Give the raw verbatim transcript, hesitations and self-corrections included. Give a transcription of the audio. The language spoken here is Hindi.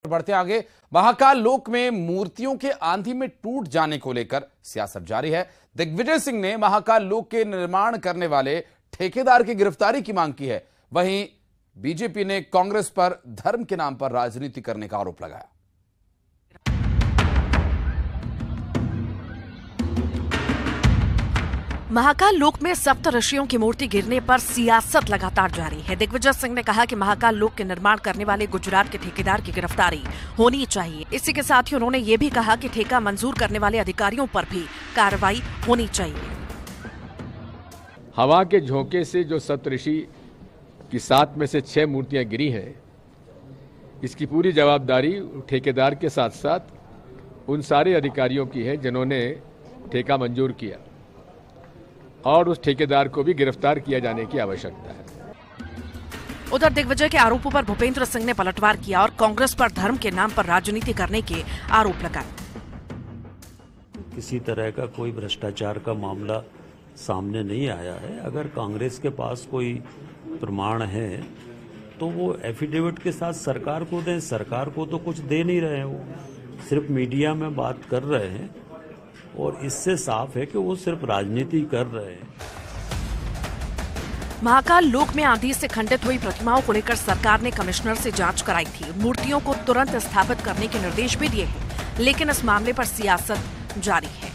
बढ़ते आगे, महाकाल लोक में मूर्तियों के आंधी में टूट जाने को लेकर सियासत जारी है। दिग्विजय सिंह ने महाकाल लोक के निर्माण करने वाले ठेकेदार की गिरफ्तारी की मांग की है। वहीं बीजेपी ने कांग्रेस पर धर्म के नाम पर राजनीति करने का आरोप लगाया। महाकाल लोक में सप्त ऋषियों की मूर्ति गिरने पर सियासत लगातार जारी है। दिग्विजय सिंह ने कहा कि महाकाल लोक के निर्माण करने वाले गुजरात के ठेकेदार की गिरफ्तारी होनी चाहिए। इसी के साथ ही उन्होंने ये भी कहा कि ठेका मंजूर करने वाले अधिकारियों पर भी कार्रवाई होनी चाहिए। हवा के झोंके से जो सप्त ऋषि की सात में से छह मूर्तियां गिरी हैं, इसकी पूरी जवाबदारी ठेकेदार के साथ साथ उन सारे अधिकारियों की है जिन्होंने ठेका मंजूर किया, और उस ठेकेदार को भी गिरफ्तार किया जाने की आवश्यकता है। उधर दिग्विजय के आरोपों पर भूपेंद्र सिंह ने पलटवार किया और कांग्रेस पर धर्म के नाम पर राजनीति करने के आरोप लगाए। किसी तरह का कोई भ्रष्टाचार का मामला सामने नहीं आया है। अगर कांग्रेस के पास कोई प्रमाण है तो वो एफिडेविट के साथ सरकार को दें। सरकार को तो कुछ दे नहीं रहे हैं, वो सिर्फ मीडिया में बात कर रहे हैं और इससे साफ है कि वो सिर्फ राजनीति कर रहे हैं। महाकाल लोक में आंधी से खंडित हुई प्रतिमाओं को लेकर सरकार ने कमिश्नर से जांच कराई थी। मूर्तियों को तुरंत स्थापित करने के निर्देश भी दिए हैं, लेकिन इस मामले पर सियासत जारी है।